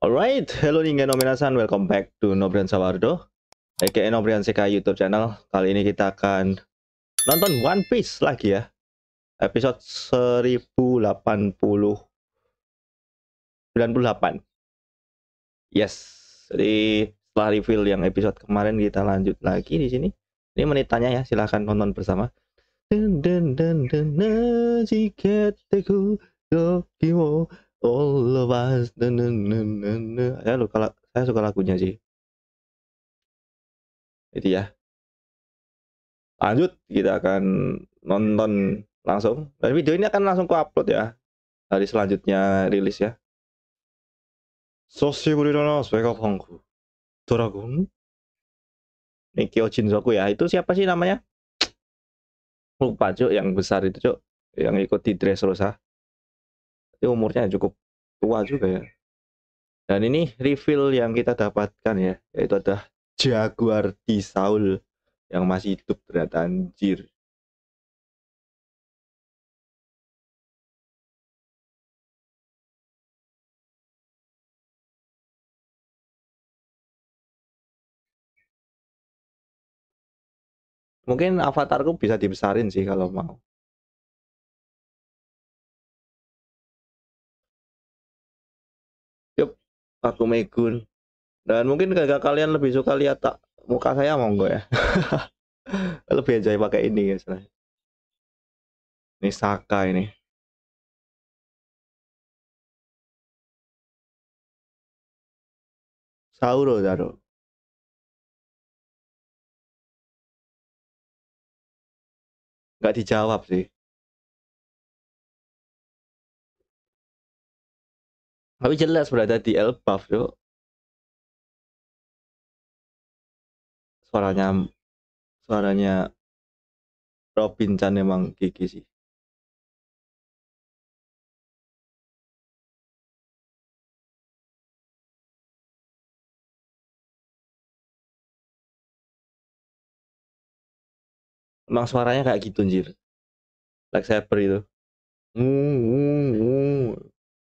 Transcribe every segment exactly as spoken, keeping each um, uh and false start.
Alright, hello ningen no minasan, welcome back to Nobrian Sawardo, aka Nobrian Sekai YouTube channel. Kali ini kita akan nonton One Piece lagi ya, episode seribu delapan puluh sembilan puluh delapan. Yes, jadi setelah reveal yang episode kemarin kita lanjut lagi di sini. Ini menitannya ya, silahkan nonton bersama. Den den den den najiketeku yokiwo all of us. Den den den den. Saya suka saya suka lagunya sih. Itu ya. Lanjut, kita akan nonton langsung. Dan video ini akan langsung ku upload ya. Hari selanjutnya rilis ya. Soshiburi no Vegapunk Dragon. Ini Kyojin-zoku ya. Itu siapa sih namanya? Lupa cuk, yang besar itu cuk. Yang ikut di Dressrosa. Itu umurnya cukup tua juga ya. Dan ini reveal yang kita dapatkan ya. Yaitu ada Jaguar di Saul. Yang masih hidup ternyata, anjir. Mungkin avatarku bisa dibesarin sih kalau mau. Yup, aku Megun. Dan mungkin kalau kalian lebih suka lihat tak muka saya, monggo ya. Lebih enjoy pakai ini ya. Ini Saka ini. Sauro Daro. Nggak dijawab sih. Tapi jelas berada di Elbaf yuk. Suaranya suaranya Robin Chan emang gigi sih. Emang suaranya kayak gitu anjir. Like Saber itu. Uh, uh, uh.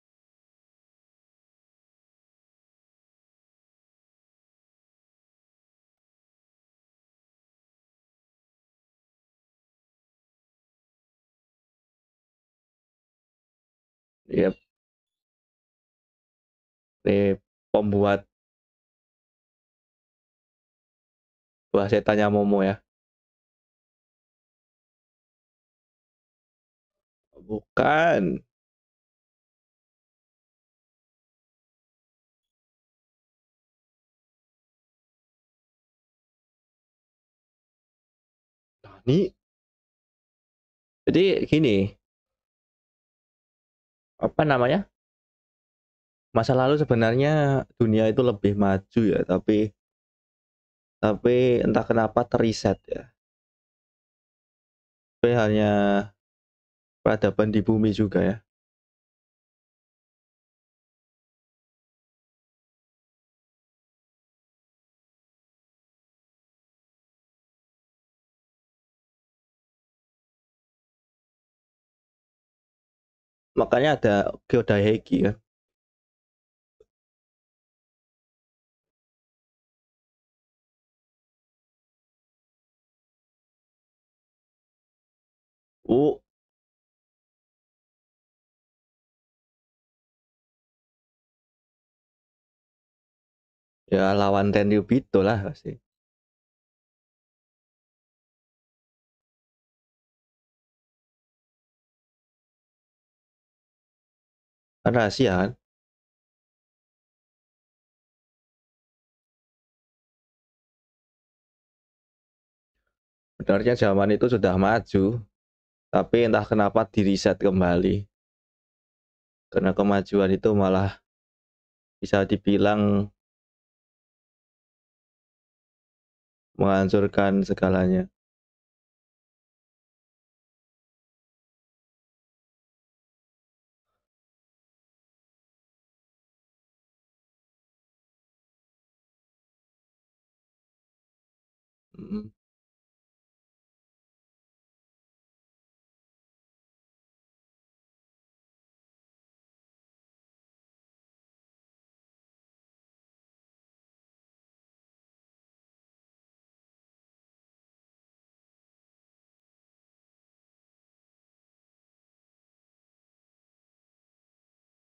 Yep. Ini pembuat buah setannya Momo ya. Bukan. Nah, ini jadi gini, apa namanya? Masa lalu sebenarnya dunia itu lebih maju ya, tapi tapi entah kenapa teriset ya. Tapi hanya peradaban di bumi juga ya. Makanya ada Geodaiheki kan. Oh, ya lawan Tenryubito lah pasti. Kan rahasia kan. Sebenarnya zaman itu sudah maju, tapi entah kenapa diriset kembali. Karena kemajuan itu malah bisa dibilang menghancurkan segalanya. Mm.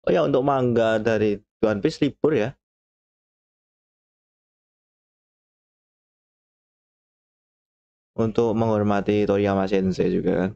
Oh ya, untuk manga dari One Piece libur ya. Untuk menghormati Toriyama Sensei juga kan.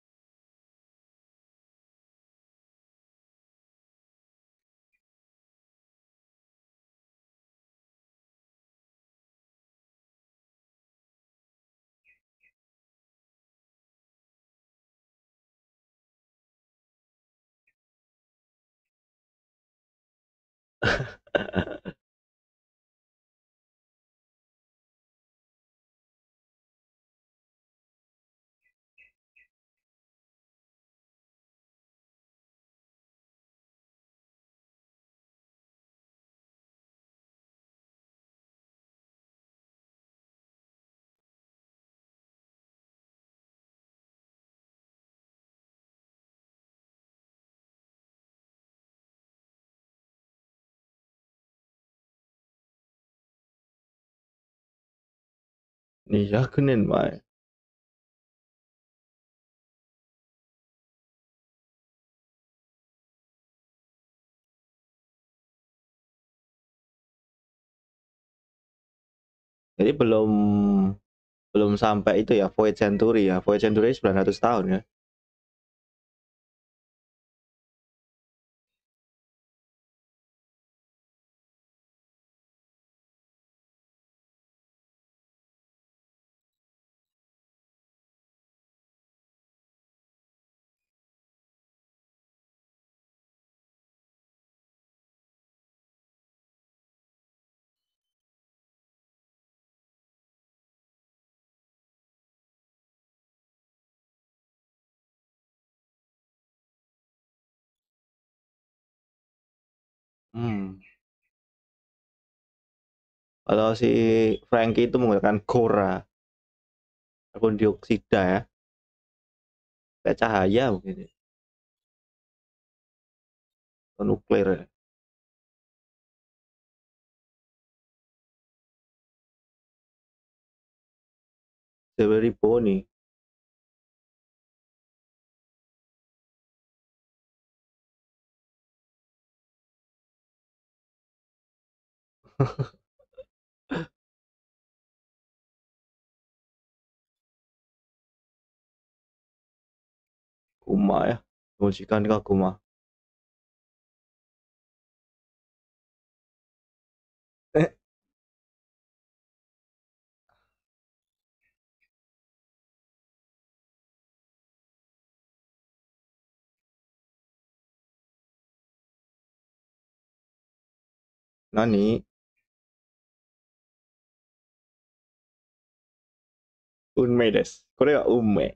Niyakunin Mai. Jadi belum belum sampai itu ya, Void Century ya. Void Century sembilan ratus tahun ya. Hmm. Kalau si Frankie itu menggunakan Gora ataupun dioksida ya, kayak cahaya mungkin ya, atau nuklir ya. Seperti Bonnie. Kuma ya, Mushikan Kaguma. Eh, Nani? Unmei desu. これは運命。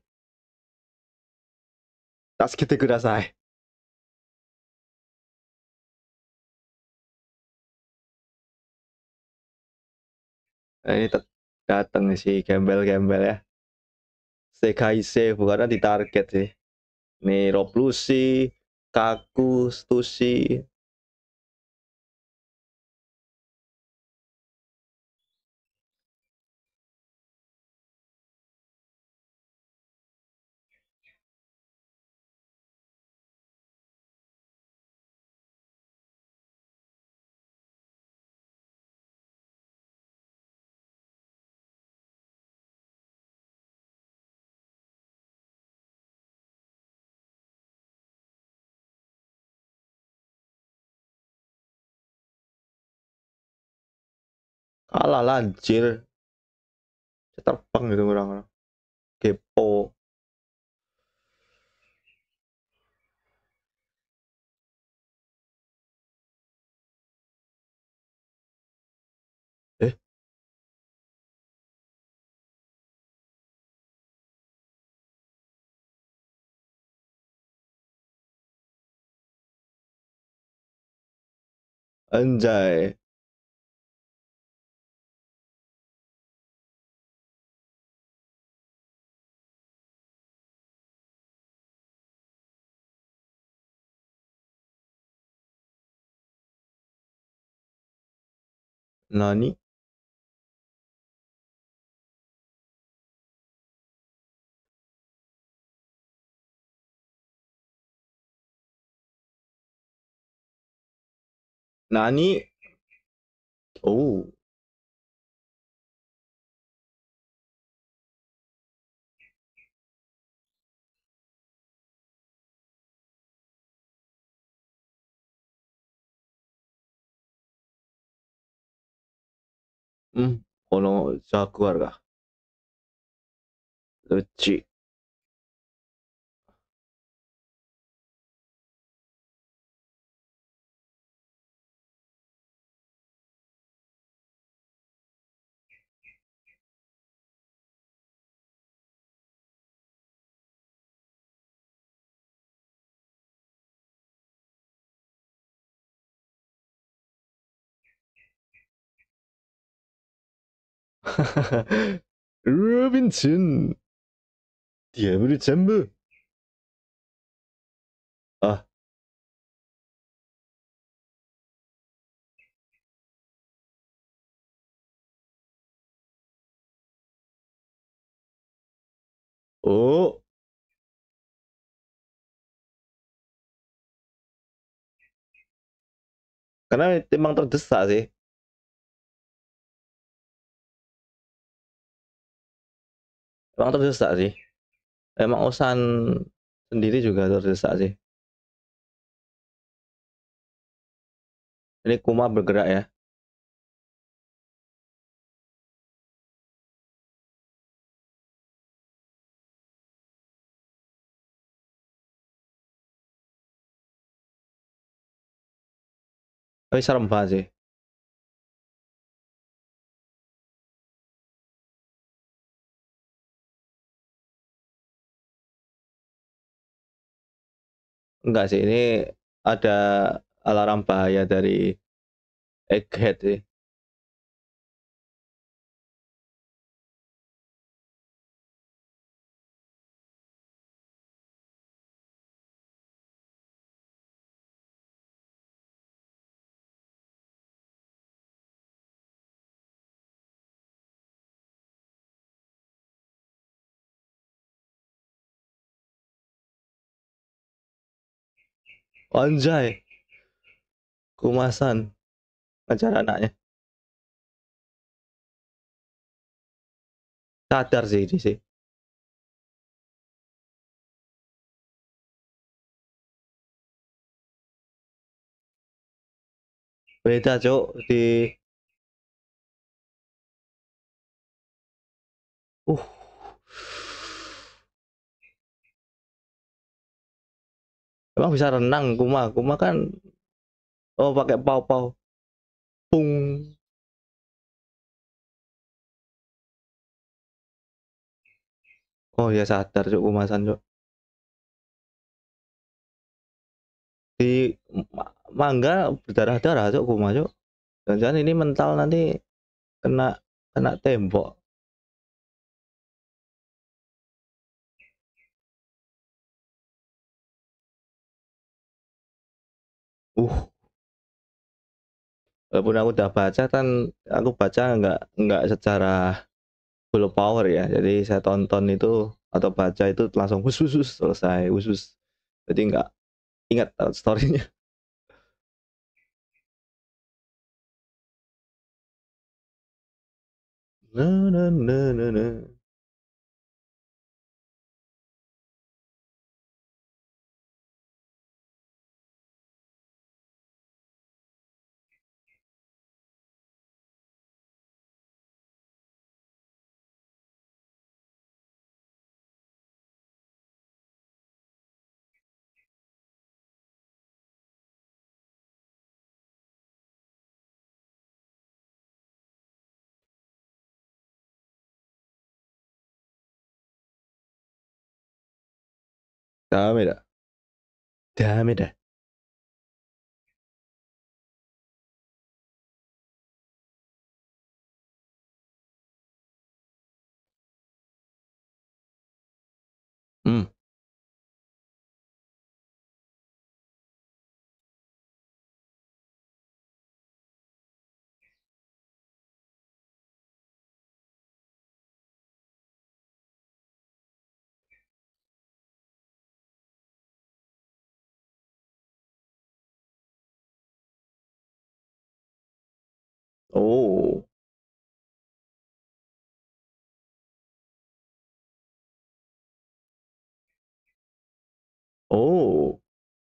助けてください。Nah, ini datang si gembel-gembel ya. Sekai Save karena ditarget sih. Nih Rob Lucy, Kaku, Stussy. Kalah lanjir. Terbang gitu orang-orang. Kepo. Eh, anjay. Nani? Nani? Oh. Hmm. Kono Jaguar kah? Lucu. Robinson. Dia berjambu. Ah. Oh. Karena emang terdesak sih. Emang terdesak sih. Emang Osan sendiri juga terdesak sih. Ini Kuma bergerak ya. Tapi serem banget sih. Enggak sih, ini ada alarm bahaya dari Egghead sih. Anjay, Kumasan ngajar anaknya. Sadar sih ini sih. Beda, Cok. Di uh emang bisa renang Kuma. Kuma kan oh pakai pau-pau. Pung. Oh ya sadar, Cok, Kumasan, Cok. Di ma- mangga berdarah-darah, Cok, Kuma, Cok. Jangan-jangan ini mental nanti kena kena tembok. Uh, walaupun aku udah baca kan, aku baca nggak nggak secara full power ya. Jadi saya tonton itu atau baca itu langsung hus hus, hus, selesai hus, hus. Jadi nggak ingat storynya. Nah, nah, nah, nah, nah. Dame dah, dame dah. Hmm. Oh. Oh.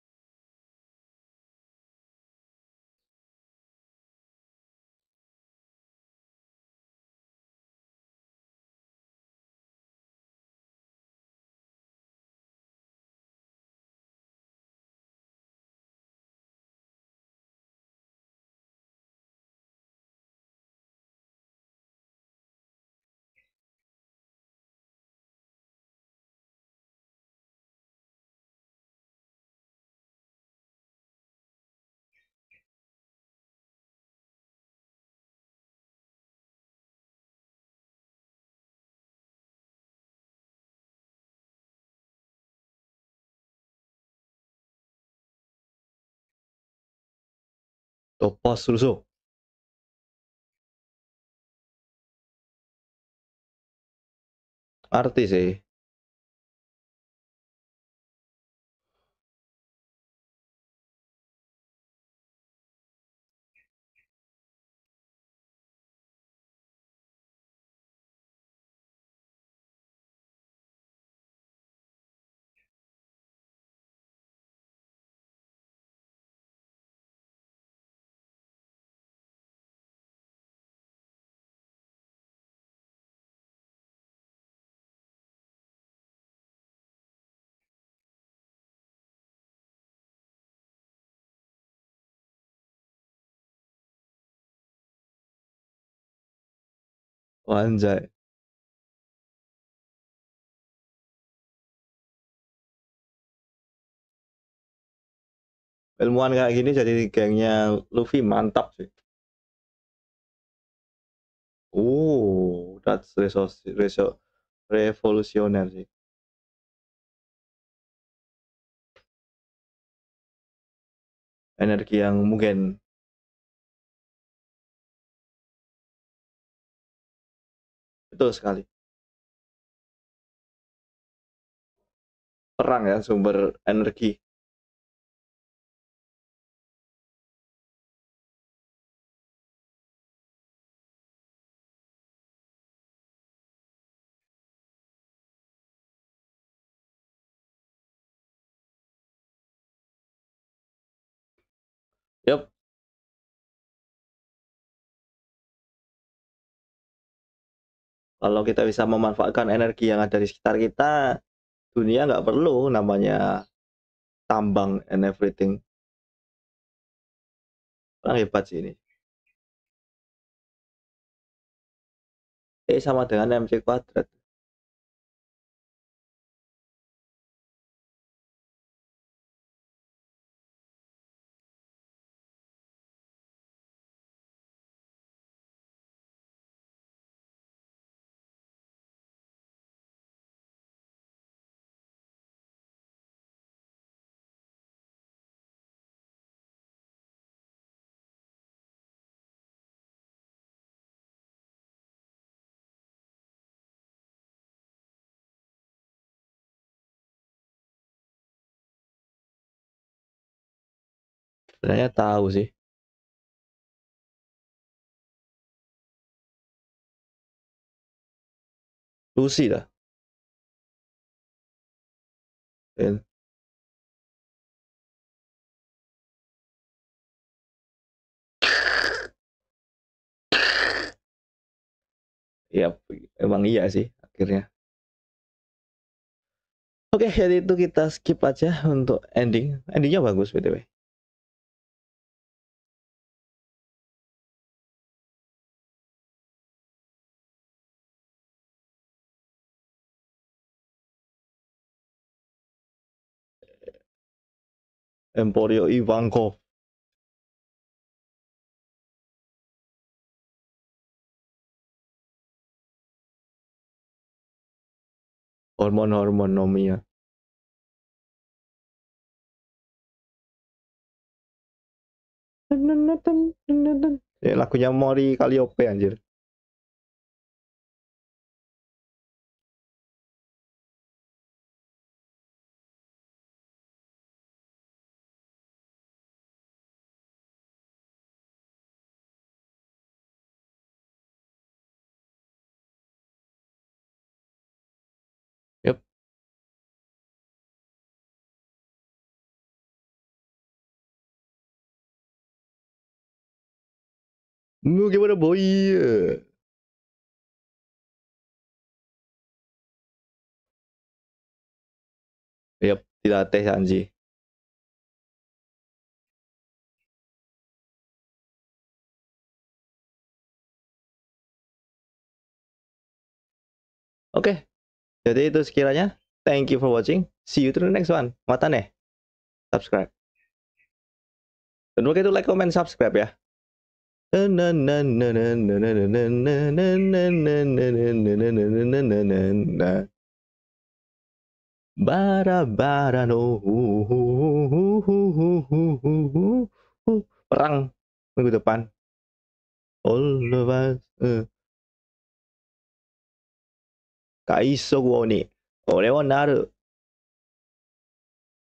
Topaz Russo. Artis sih. Oh, anjay. Ilmuwan kayak gini jadi gengnya Luffy mantap sih. Oh, that's resource, reso, revolusioner sih. Energi yang mungkin betul sekali. Perang ya sumber energi. Yup, kalau kita bisa memanfaatkan energi yang ada di sekitar kita, dunia nggak perlu namanya tambang and everything. Orang hebat sih ini. E sama dengan mc kuadrat. Sebenarnya tahu sih. Lucy lah. Dan, ya emang iya sih akhirnya. Oke, jadi itu kita skip aja untuk ending. Endingnya bagus B T W. Emporio Ivankov. Hormon-hormon Nomia. Ya, lagunya Mori Calliope anjir. Mu gimana boy? Yap, dilatih Sanji. Oke, jadi itu sekiranya. Thank you for watching. See you to the next one. Mata nih. Subscribe. Don't forget to like, comment, subscribe ya. Bara-bara no perang minggu depan. All of us. Kaiso wo ni ore wa naru.